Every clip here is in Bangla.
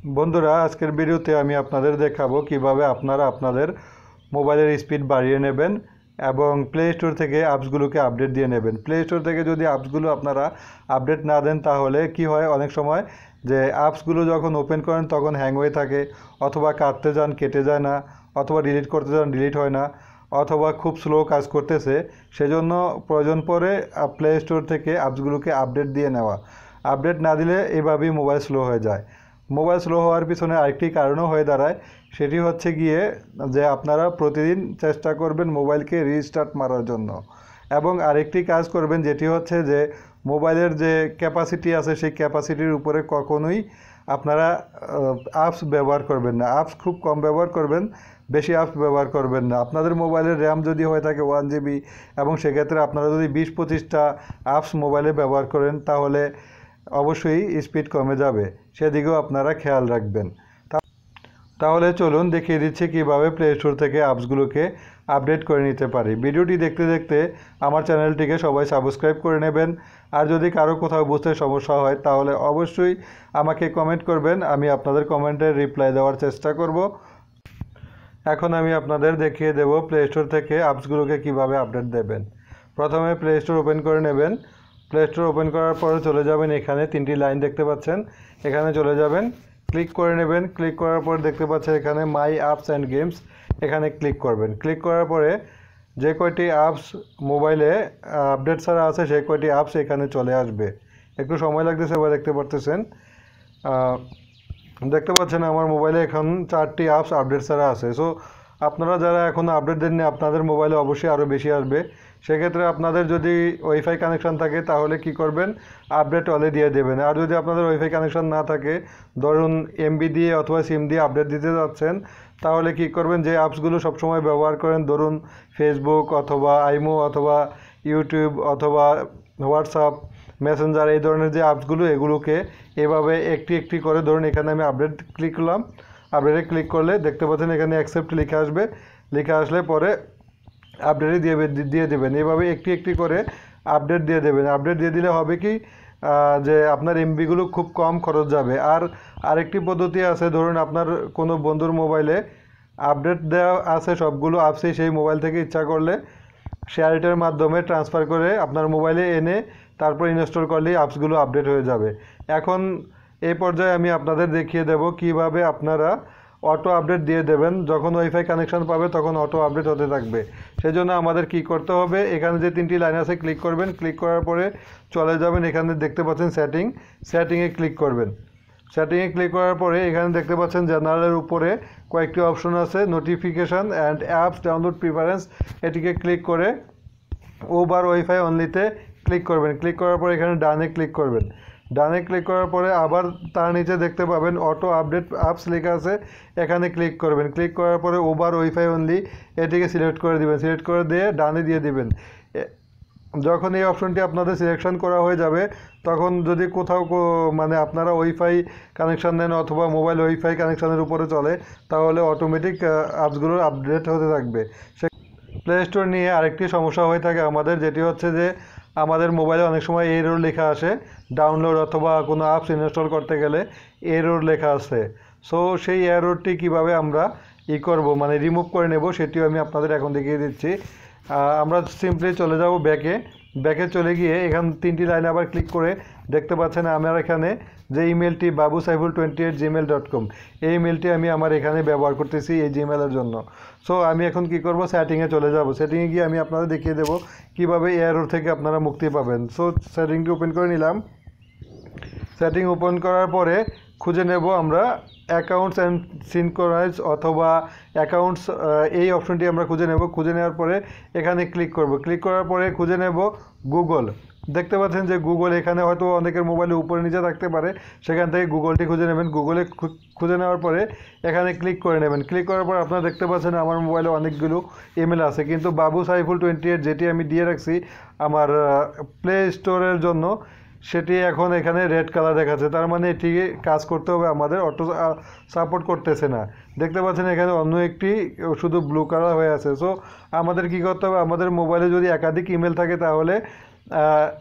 বন্ধুরা, আজকের ভিডিওতে আমি আপনাদের দেখাবো কিভাবে আপনারা আপনাদের মোবাইলের স্পিড বাড়িয়ে নেবেন এবং প্লে স্টোর থেকে অ্যাপসগুলোকে আপডেট দিয়ে নেবেন। প্লে স্টোর থেকে যদি অ্যাপসগুলো আপনারা আপডেট না দেন তাহলে কি হয়, অনেক সময় যে অ্যাপসগুলো যখন ওপেন করেন তখন হ্যাং হয়ে থাকে, অথবা কাটতে যান কেটে যায় না, অথবা ডিলিট করতে যান ডিলিট হয় না, অথবা খুব স্লো কাজ করতেছে। সেজন্য প্রয়োজন পড়ে প্লে স্টোর থেকে অ্যাপসগুলোকে আপডেট দিয়ে নেওয়া। আপডেট না দিলে এভাবেই মোবাইল স্লো হয়ে যায়। মোবাইল স্লো হওয়ার পিছনে আরেকটি কারণও হয়ে দাঁড়ায়, সেটি হচ্ছে গিয়ে যে আপনারা প্রতিদিন চেষ্টা করবেন মোবাইলকে রিস্টার্ট মারার জন্য, এবং আরেকটি কাজ করবেন যেটি হচ্ছে যে মোবাইলের যে ক্যাপাসিটি আছে সেই ক্যাপাসিটির উপরে কখনোই আপনারা অ্যাপস ব্যবহার করবেন না। অ্যাপস খুব কম ব্যবহার করবেন, বেশি অ্যাপস ব্যবহার করবেন না। আপনাদের মোবাইলের র্যাম যদি হয়ে থাকে 1 GB এবং সেক্ষেত্রে আপনারা যদি 20-25টা অ্যাপস মোবাইলে ব্যবহার করেন তাহলে অবশ্যই স্পিড কমে যাবে, সেদিকেও আপনারা খেয়াল রাখবেন। তাহলে চলুন দেখিয়ে দিচ্ছি কিভাবে প্লে স্টোর থেকে অ্যাপসগুলোকে আপডেট করে নিতে পারি। ভিডিওটি দেখতে দেখতে আমার চ্যানেলটিকে সবাই সাবস্ক্রাইব করে নেবেন। আর যদি কারো কোথাও বুঝতে সমস্যা হয় তাহলে অবশ্যই আমাকে কমেন্ট করবেন, আমি আপনাদের কমেন্টের রিপ্লাই দেওয়ার চেষ্টা করব। এখন আমি আপনাদের দেখিয়ে দেব প্লে স্টোর থেকে অ্যাপসগুলোকে কিভাবে আপডেট দেবেন। প্রথমে প্লে স্টোর ওপেন করে নেবেন। প্লে স্টোর ওপেন করার পরে চলে যাবেন, এখানে 3টি লাইন দেখতে পাচ্ছেন, এখানে চলে যাবেন, ক্লিক করে নেবেন। ক্লিক করার পর দেখতে পাচ্ছেন এখানে মাই অ্যাপস অ্যান্ড গেমস, এখানে ক্লিক করবেন। ক্লিক করার পরে যে কয়টি অ্যাপস মোবাইলে আপডেট ছাড়া আছে সেই কয়টি অ্যাপস এখানে চলে আসবে। একটু সময় লাগতেছে, এবার দেখতে পাচ্ছেন আমার মোবাইলে এখন 4টি অ্যাপস আপডেট ছাড়া আছে। সো আপনারা যারা এখনও আপডেট দেননি আপনাদের মোবাইলে অবশ্যই আরও বেশি আসবে। সেক্ষেত্রে আপনাদের যদি ওয়াইফাই কানেকশান থাকে তাহলে কি করবেন, আপডেট অলে দিয়ে দেবেন। আর যদি আপনাদের ওয়াইফাই কানেকশান না থাকে, ধরুন এমবি দিয়ে অথবা সিম দিয়ে আপডেট দিতে যাচ্ছেন, তাহলে কি করবেন, যে অ্যাপসগুলো সবসময় ব্যবহার করেন, ধরুন ফেসবুক অথবা আইমো অথবা ইউটিউব অথবা হোয়াটসঅ্যাপ মেসেঞ্জার, এই ধরনের যে অ্যাপসগুলো এগুলোকে এভাবে একটি একটি করে, ধরুন এখানে আমি আপডেট ক্লিক করলাম, আপডেটে ক্লিক করলে দেখতে পাচ্ছেন এখানে অ্যাকসেপ্ট লিখে আসবে। লিখে আসলে পরে আপডেটে দিয়ে দেবেন। এভাবে একটি একটি করে আপডেট দিয়ে দেবেন। আপডেট দিয়ে দিলে হবে কি, যে আপনার এমবিগুলো খুব কম খরচ যাবে। আর আরেকটি পদ্ধতি আছে, ধরুন আপনার কোনো বন্ধুর মোবাইলে আপডেট দেওয়া আছে সবগুলো অ্যাপসই, সেই মোবাইল থেকে ইচ্ছা করলে শেয়ারিটের মাধ্যমে ট্রান্সফার করে আপনার মোবাইলে এনে তারপর ইনস্টল করলেই অ্যাপসগুলো আপডেট হয়ে যাবে। এখন এই পর্যায়ে আমি আপনাদের দেখিয়ে দেব কিভাবে আপনারা অটো আপডেট দিয়ে দেবেন। যখন ওয়াইফাই কানেকশন পাবে তখন অটো আপডেট হতে থাকবে। সেজন্য আমাদের কি করতে হবে, এখানে যে 3টি লাইন আছে ক্লিক করবেন। ক্লিক করার পরে চলে যাবেন, এখানে দেখতে পাচ্ছেন সেটিংয়ে ক্লিক করবেন। সেটিংয়ে ক্লিক করার পরে এখানে দেখতে পাচ্ছেন জেনারেলের উপরে কয়েকটি অপশন আছে, notification and apps download preference, এটিকে ক্লিক করে ওভার ওয়াইফাই অনলিতে ক্লিক করবেন। ক্লিক করার পরে এখানে ডানে ক্লিক করবেন। ডানে ক্লিক করার পরে আবার তার নিচে দেখতে পাবেন অটো আপডেট অ্যাপস লেখা আছে, এখানে ক্লিক করবেন। ক্লিক করার পরে ওভার ওয়াইফাই অনলি এটিকে সিলেক্ট করে দিবেন। সিলেক্ট করে দিয়ে ডানে দিয়ে দিবেন। যখন এই অপশনটি আপনাদের সিলেকশন করা হয়ে যাবে তখন যদি কোথাও মানে আপনারা ওয়াইফাই কানেকশান নেন অথবা মোবাইল ওয়াইফাই কানেকশানের উপরে চলে, তাহলে অটোমেটিক অ্যাপসগুলোর আপডেট হতে থাকবে। প্লে স্টোর নিয়ে আরেকটি সমস্যা হয়ে থাকে আমাদের, যেটি হচ্ছে যে আমাদের মোবাইলে অনেক সময় এরর লেখা আসে, ডাউনলোড অথবা কোনো অ্যাপস ইনস্টল করতে গেলে এরর লেখা আসে। সো সেই এররটি কিভাবে আমরা করব, মানে রিমুভ করে নেব, সেটিও আমি আপনাদের এখন দেখিয়ে দিচ্ছি। আমরা সিম্পলি চলে যাব ব্যাকে চলে গিয়ে এখান 3টি লাইন আবার ক্লিক করে দেখতে পাচ্ছেন আমার এখানে যে ইমেলটি babusaiful28@gmail.com, এই ইমেলটি আমি আমার এখানে ব্যবহার করতেছি এই জিমেলের জন্য। সো আমি এখন কি করব, সেটিংয়ে চলে যাব। সেটিংয়ে গিয়ে আমি আপনাদের দেখিয়ে দেব কিভাবে এরর থেকে আপনারা মুক্তি পাবেন। সো সেটিংটি ওপেন করে নিলাম। সেটিং ওপেন করার পরে খুঁজে নেব আমরা অ্যাকাউন্টস অ্যান্ড সিনক্রোনাইজ অথবা অ্যাকাউন্টস, এই অপশনটি আমরা খুঁজে নেব। খুঁজে নেওয়ার পরে এখানে ক্লিক করব। ক্লিক করার পরে খুঁজে নেব গুগল। দেখতে পাচ্ছেন যে গুগল এখানে হয়তো অনেকের মোবাইলে উপরে নিচে থাকতে পারে, সেখান থেকে গুগলটি খুঁজে নেবেন। গুগলে খুঁজে নেওয়ার পরে এখানে ক্লিক করে নেবেন। ক্লিক করার পর আপনারা দেখতে পাচ্ছেন আমার মোবাইলে অনেকগুলো ইমেল আছে, কিন্তু babusaiful28 যেটি আমি দিয়ে রাখছি আমার প্লে স্টোরের জন্য, সেটি এখন এখানে রেড কালার দেখাচ্ছে, তার মানে এটি কাজ করতে হবে আমাদের, অটো সাপোর্ট করতেছে না। দেখতে পাচ্ছেন এখানে অন্য একটি শুধু ব্লু কালার হয়ে আছে। সো আমাদের কি করতে হবে, আমাদের মোবাইলে যদি একাধিক ইমেল থাকে তাহলে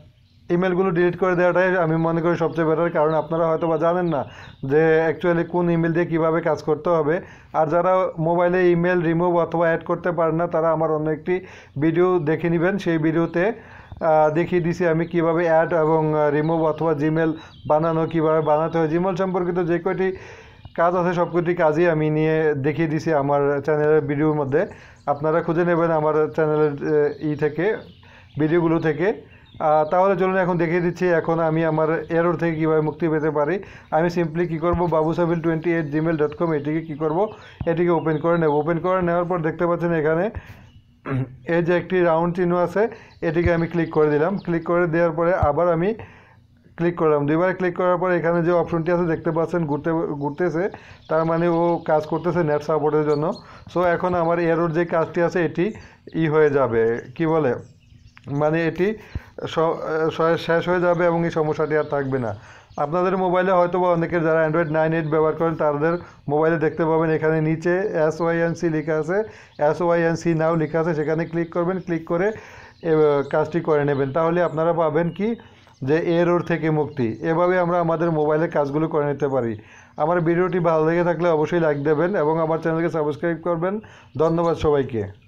ইমেলগুলো ডিলিট করে দেওয়াটাই আমি মনে করি সবচেয়ে বেটার, কারণ আপনারা হয়তো বা জানেন না যে অ্যাকচুয়ালি কোন ইমেল দিয়ে কীভাবে কাজ করতে হবে। আর যারা মোবাইলে ইমেল রিমুভ অথবা অ্যাড করতে পারেন না, তারা আমার অন্য একটি ভিডিও দেখে নেবেন। সেই ভিডিওতে দেখিয়ে দিছি আমি কিভাবে অ্যাড এবং রিমুভ অথবা জিমেল বানানো, কিভাবে বানাতে হয়। জিমেল সম্পর্কিত যে কয়টি কাজ আছে সব কয়টি কাজই আমি নিয়ে দেখিয়ে দিছি আমার চ্যানেলের ভিডিওর মধ্যে। আপনারা খুঁজে নেবেন আমার চ্যানেলের থেকে, ভিডিওগুলো থেকে। তাহলে চলুন এখন দেখিয়ে দিচ্ছি এখন আমি আমার এরর থেকে কীভাবে মুক্তি পেতে পারি। আমি সিম্পলি কী করব, babusabil28@gmail.com এটিকে কী করব, এটিকে ওপেন করে নেব। ওপেন করে নেওয়ার পর দেখতে পাচ্ছেন এখানে এই যে একটি রাউন্ড চিহ্ন আছে, এটিকে আমি ক্লিক করে দিলাম। ক্লিক করে দেওয়ার পরে আবার আমি ক্লিক করলাম। দুইবার ক্লিক করার পর এখানে যে অপশনটি আছে দেখতে পাচ্ছেন ঘুরতেছে, তার মানে ও কাজ করতেছে নেট সাপোর্টের জন্য। সো এখন আমার এরর যে কাজটি আছে এটি হয়ে যাবে, কি বলে, মানে এটি শেষ হয়ে যাবে এবং এই সমস্যাটি আর থাকবে না। আপনাদের মোবাইলে হয়তো বা অনেকের যারা অ্যান্ড্রয়েড 9, 8 ব্যবহার করেন তাদের মোবাইলে দেখতে পাবেন এখানে নিচে SYNC লেখা আছে, SYNC নাও লেখা আছে, সেখানে ক্লিক করবেন। ক্লিক করে কাজটি করে নেবেন, তাহলে আপনারা পাবেন কি যে এরর থেকে মুক্তি। এভাবে আমরা আমাদের মোবাইলের কাজগুলো করে নিতে পারি। আমার ভিডিওটি ভালো লেগে থাকলে অবশ্যই লাইক দেবেন এবং আমার চ্যানেলকে সাবস্ক্রাইব করবেন। ধন্যবাদ সবাইকে।